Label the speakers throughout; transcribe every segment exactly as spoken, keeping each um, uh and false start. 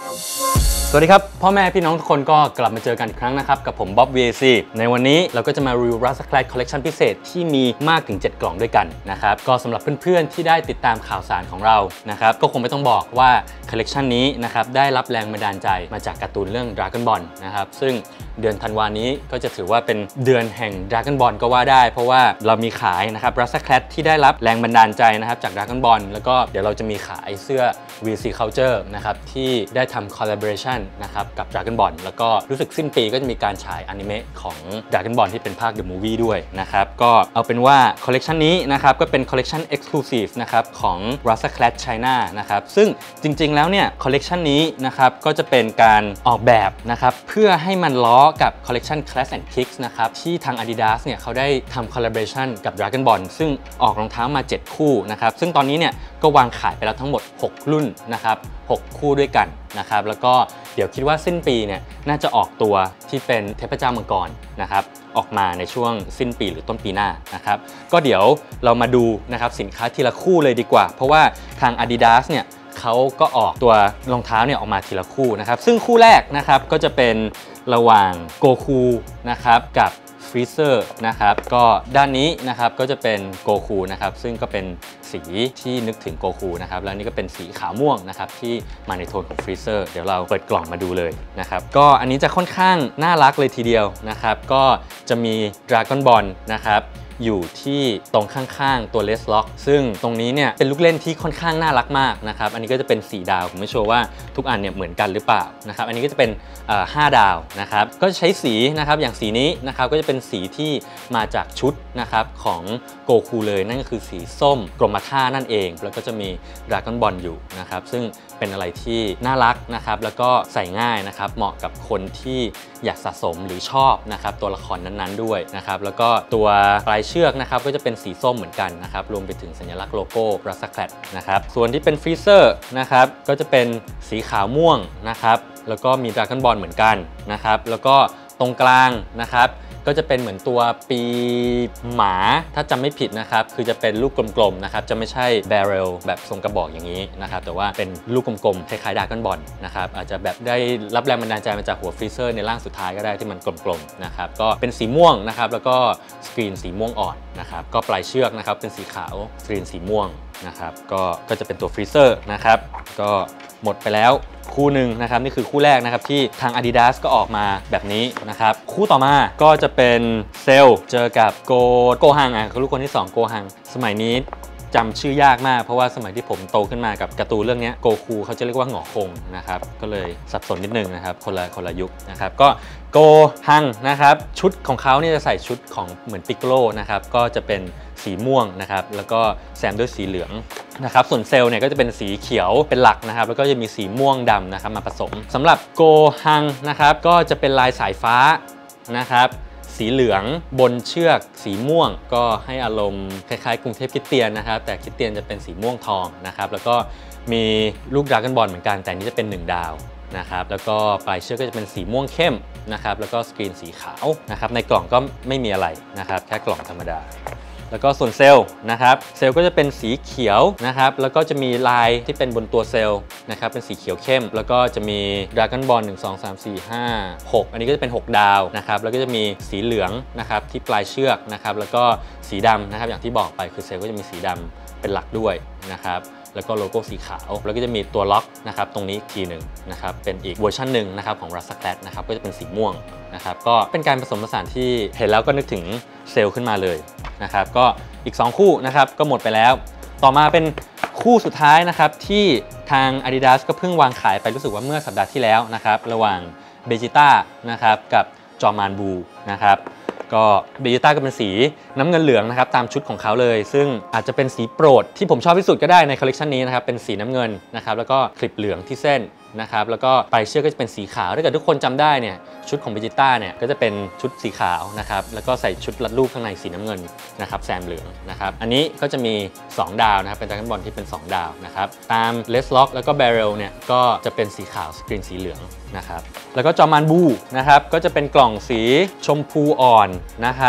Speaker 1: สวัสดีครับพ่อแม่พี่น้องทุกคนก็กลับมาเจอกันอีกครั้งนะครับกับผมบ๊อบ วี เอ ซี ในวันนี้เราก็จะมารีวิว Rustaclad Collection พิเศษที่มีมากถึงเจ็ดกล่องด้วยกันนะครับก็สำหรับเพื่อนๆที่ได้ติดตามข่าวสารของเรานะครับก็คงไม่ต้องบอกว่า Collection นี้นะครับได้รับแรงบันดาลใจมาจากการ์ตูนเรื่อง Dragon Ball นะครับซึ่งเดือนธันวานี้ก็จะถือว่าเป็นเดือนแห่ง Dragon Ball ก็ว่าได้เพราะว่าเรามีขายนะครับ Rustaclad ที่ได้รับแรงบันดาลใจนะครับจาก Dragon Ball แล้วก็เดี๋ยวเราจะมีขายเสื้อ วี ซี Culture นะครับที่ได้ทำ collaboration นะครับกับ Dragon Ball แล้วก็รู้สึกสิ้นปีก็จะมีการฉายอนิเมะของ Dragon Ball ที่เป็นภาค The Movie ด้วยนะครับก็เอาเป็นว่าคอลเลกชันนี้นะครับก็เป็นคอลเลกชัน Exclusive นะครับของ Rustaclad China นะครับซึ่งจริงๆแล้วเนี่ยคอลเลกชันนี้นะครับก็จะเป็นการออกแบบนะครับเพื่อให้มันล้อกับคอลเลกชัน Class and Kicks นะครับที่ทาง Adidas เนี่ยเขาได้ทำ collaboration กับ Dragon Ball ซึ่งออกรองเท้ามาเจ็ดคู่นะครับซึ่งตอนนี้เนี่ยก็วางขายไปแล้วทั้งหมดหกรุ่นนะครับหกคู่ด้วยกันนะครับแล้วก็เดี๋ยวคิดว่าสิ้นปีเนี่ยน่าจะออกตัวที่เป็นเทพเจ้ามังกรนะครับออกมาในช่วงสิ้นปีหรือต้นปีหน้านะครับก็เดี๋ยวเรามาดูนะครับสินค้าทีละคู่เลยดีกว่าเพราะว่าทาง Adidas เนี่ยเขาก็ออกตัวรองเท้าเนี่ยออกมาทีละคู่นะครับซึ่งคู่แรกนะครับก็จะเป็นระหว่างโกคูนะครับกับฟรีเซอร์นะครับก็ด้านนี้นะครับก็จะเป็นโกคูนะครับซึ่งก็เป็นสีที่นึกถึงโกคูนะครับแล้วนี่ก็เป็นสีขาวม่วงนะครับที่มาในโทนของฟรีเซอร์เดี๋ยวเราเปิดกล่องมาดูเลยนะครับก็อันนี้จะค่อนข้างน่ารักเลยทีเดียวนะครับก็จะมี Dragon Ball นะครับอยู่ที่ตรงข้างๆตัวเลสล็อกซึ่งตรงนี้เนี่ยเป็นลูกเล่นที่ค่อนข้างน่ารักมากนะครับอันนี้ก็จะเป็นสี่ดาวผมไม่ชัวร์ว่าทุกอันเนี่ยเหมือนกันหรือเปล่านะครับอันนี้ก็จะเป็นห้าดาวนะครับก็ใช้สีนะครับอย่างสีนี้นะครับก็จะเป็นสีที่มาจากชุดนะครับของโกคูเลยนั่นก็คือสีส้มกรมท่านั่นเองแล้วก็จะมี Dragon Ball อยู่นะครับซึ่งเป็นอะไรที่น่ารักนะครับแล้วก็ใส่ง่ายนะครับเหมาะกับคนที่อยากสะสมหรือชอบนะครับตัวละครนั้นๆด้วยนะครับแล้วก็ตัวปลายเชือกนะครับก็จะเป็นสีส้มเหมือนกันนะครับรวมไปถึงสัญลักษณ์โลโก้ Rustaclad นะครับส่วนที่เป็นฟรีเซอร์นะครับก็จะเป็นสีขาวม่วงนะครับแล้วก็มี Dragon Ball เหมือนกันนะครับแล้วก็ตรงกลางนะครับก็จะเป็นเหมือนตัวปีหมาถ้าจำไม่ผิดนะครับคือจะเป็นลูกกลมๆนะครับจะไม่ใช่ barrel แบบทรงกระบอกอย่างนี้นะครับแต่ว่าเป็นลูกกลมๆคล้ายๆ Dragon Ball นะครับอาจจะแบบได้รับแรงบันดาลใจมาจากหัวฟรีเซอร์ในร่างสุดท้ายก็ได้ที่มันกลมๆนะครับก็เป็นสีม่วงนะครับแล้วก็สกรีนสีม่วงอ่อนนะครับก็ปลายเชือกนะครับเป็นสีขาวสกรีนสีม่วงนะครับก็ก็จะเป็นตัวฟรีเซอร์นะครับก็หมดไปแล้วคู่หนึ่งนะครับนี่คือคู่แรกนะครับที่ทาง Adidas ก็ออกมาแบบนี้นะครับคู่ต่อมาก็จะเป็นเซลเจอกับโกโกฮังอ่ะคือลูกคนที่สองโกฮังสมัยนี้จำชื่อยากมากเพราะว่าสมัยที่ผมโตขึ้นมากับการ์ตูนเรื่องนี้โกคูเขาจะเรียกว่าหงอคงนะครับก็เลยสับสนนิดนึงนะครับคนละคนละยุคนะครับก็โกฮังนะครับชุดของเขาเนี่ยจะใส่ชุดของเหมือนปิกโลนะครับก็จะเป็นสีม่วงนะครับแล้วก็แซมด้วยสีเหลืองนะครับส่วนเซลเนี่ยก็จะเป็นสีเขียวเป็นหลักนะครับแล้วก็จะมีสีม่วงดำนะครับมาผสมสำหรับโกฮังนะครับก็จะเป็นลายสายฟ้านะครับสีเหลืองบนเชือกสีม่วงก็ให้อารมณ์คล้ายๆกรุงเทพคริสเตียนนะครับแต่คริสเตียนจะเป็นสีม่วงทองนะครับแล้วก็มีลูกดราก้อนบอลเหมือนกันแต่นี้จะเป็นหนึ่งดาวนะครับแล้วก็ปลายเชือกก็จะเป็นสีม่วงเข้มนะครับแล้วก็สกรีนสีขาวนะครับในกล่องก็ไม่มีอะไรนะครับแค่กล่องธรรมดาแล้วก็ส่วนเซลล์นะครับเซลล์ก็จะเป็นสีเขียวนะครับแล้วก็จะมีลายที่เป็นบนตัวเซลล์นะครับเป็นสีเขียวเข้มแล้วก็จะมี Dragon Ball หนึ่ง สอง สาม สี่ ห้า หกอันนี้ก็จะเป็นหกดาวนะครับแล้วก็จะมีสีเหลืองนะครับที่ปลายเชือกนะครับแล้วก็สีดำนะครับอย่างที่บอกไปคือเซลล์ก็จะมีสีดำเป็นหลักด้วยนะครับแล้วก็โลโก้สีขาวแล้วก็จะมีตัวล็อกนะครับตรงนี้อีกทีหนึ่งนะครับเป็นอีกเวอร์ชันหนึ่งนะครับของ Rustaclad นะครับก็จะเป็นสีม่วงนะครับก็เป็นการผสมผสานที่เห็นแล้วก็นึกถึงเซลล์ขึ้นมาเลยนะครับก็อีกสองคู่นะครับก็หมดไปแล้วต่อมาเป็นคู่สุดท้ายนะครับที่ทาง Adidas ก็เพิ่งวางขายไปรู้สึกว่าเมื่อสัปดาห์ที่แล้วนะครับระหว่างเบจิต้านะครับกับจอมานบูนะครับก็เบจิต้าก็เป็นสีน้ำเงินเหลืองนะครับตามชุดของเขาเลยซึ่งอาจจะเป็นสีโปรดที่ผมชอบที่สุดก็ได้ในคอลเลกชันนี้นะครับเป็นสีน้ำเงินนะครับแล้วก็คลิปเหลืองที่เส้นนะครับแล้วก็ปลายเชือกก็จะเป็นสีขาวถ้าเกิดทุกคนจำได้เนี่ยชุดของเบจิต้าเนี่ยก็จะเป็นชุดสีขาวนะครับแล้วก็ใส่ชุดรัดรูปข้างในสีน้ำเงินนะครับแซมเหลืองนะครับอันนี้ก็จะมีสองดาวนะครับเป็น Dragon Ball ที่เป็นสองดาวนะครับตาม Less Lock แล้วก็ Barrel เนี่ยก็จะเป็นสีขาวสกรีนสีเหลืองนะครับแล้วก็จอมานบูนะครับก็จะเป็นกล่องสีชมพูอ่อนนะครับ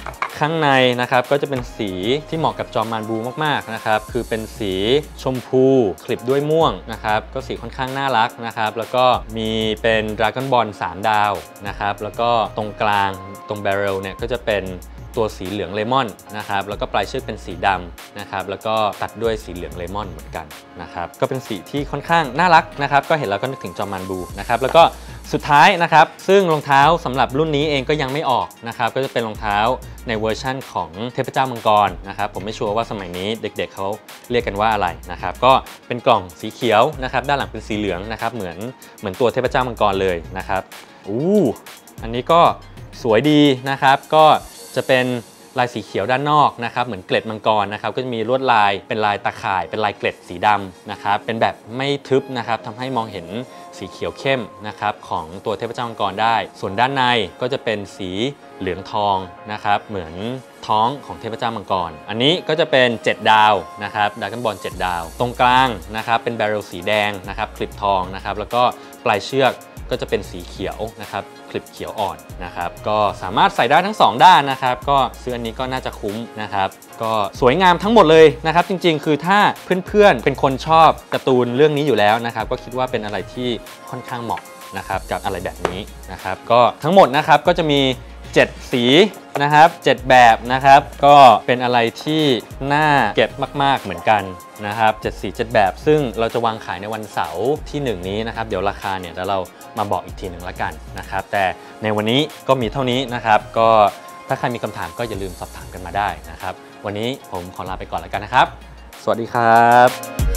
Speaker 1: ข้างในนะครับก็จะเป็นสีที่เหมาะกับจอมมานบลูมากๆนะครับคือเป็นสีชมพูคลิปด้วยม่วงนะครับก็สีค่อนข้างน่ารักนะครับแล้วก็มีเป็นดราก้อนบอลสามดาวนะครับแล้วก็ตรงกลางตรงแบเรลเนี่ยก็จะเป็นตัวสีเหลืองเลมอนนะครับแล้วก็ปลายเชือกเป็นสีดำนะครับแล้วก็ตัดด้วยสีเหลืองเลมอนเหมือนกันนะครับก็เป็นสีที่ค่อนข้างน่ารักนะครับก็เห็นแล้วก็นึกถึงจอมมานบลูนะครับแล้วก็สุดท้ายนะครับซึ่งรองเท้าสำหรับรุ่นนี้เองก็ยังไม่ออกนะครับก็จะเป็นรองเท้าในเวอร์ชั่นของเทพเจ้ามังกรนะครับผมไม่ชัวร์ว่าสมัยนี้เด็กๆเขาเรียกกันว่าอะไรนะครับก็เป็นกล่องสีเขียวนะครับด้านหลังเป็นสีเหลืองนะครับเหมือนเหมือนตัวเทพเจ้ามังกรเลยนะครับอู้อันนี้ก็สวยดีนะครับก็จะเป็นลายสีเขียวด้านนอกนะครับเหมือนเกล็ดมังกรนะครับก็จะมีลวดลายเป็นลายตะข่ายเป็นลายเกล็ดสีดำนะครับเป็นแบบไม่ทึบนะครับทำให้มองเห็นสีเขียวเข้มนะครับของตัวเทพเจ้ามังกรได้ส่วนด้านในก็จะเป็นสีเหลืองทองนะครับเหมือนท้องของเทพเจ้ามังกรอันนี้ก็จะเป็นเจ็ดดาวนะครับดราก้อนบอลเจ็ดดาวตรงกลางนะครับเป็นแบเรลสีแดงนะครับคลิปทองนะครับแล้วก็ปลายเชือกก็จะเป็นสีเขียวนะครับคลิปเขียวอ่อนนะครับก็สามารถใส่ได้ทั้งสองด้านนะครับก็ซื้ออันนี้ก็น่าจะคุ้มนะครับก็สวยงามทั้งหมดเลยนะครับจริงๆคือถ้าเพื่อนๆเป็นคนชอบการ์ตูนเรื่องนี้อยู่แล้วนะครับก็คิดว่าเป็นอะไรที่ค่อนข้างเหมาะนะครับกับอะไรแบบนี้นะครับก็ทั้งหมดนะครับก็จะมีเจ็ดสีนะครับเจ็ดแบบนะครับก็เป็นอะไรที่น่าเก็บมากๆเหมือนกันนะครับเจ็ดสีเจ็ดแบบซึ่งเราจะวางขายในวันเสาร์ที่หนึ่งนี้นะครับเดี๋ยวราคาเนี่ยเดี๋ยวเรามาบอกอีกทีหนึ่งละกันนะครับแต่ในวันนี้ก็มีเท่านี้นะครับก็ถ้าใครมีคำถามก็อย่าลืมสอบถามกันมาได้นะครับวันนี้ผมขอลาไปก่อนแล้วกันนะครับสวัสดีครับ